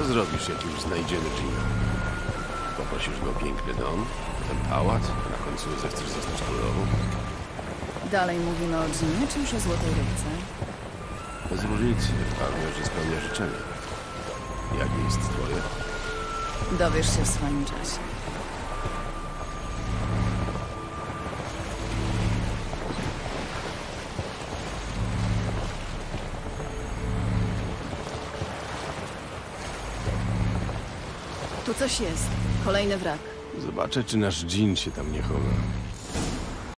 zrobisz, jak już znajdziemy Gina? Poprosisz go o piękny dom, ten pałac, a na końcu zechcesz zostać królową? Dalej mówimy o Ginie, czy już o Złotej Rybce? Bez różnicy, ważne, że spełnia życzenie. Jakie jest twoje? Dowiesz się w swoim czasie. Tu coś jest. Kolejny wrak. Zobaczę, czy nasz Jean się tam nie chowa.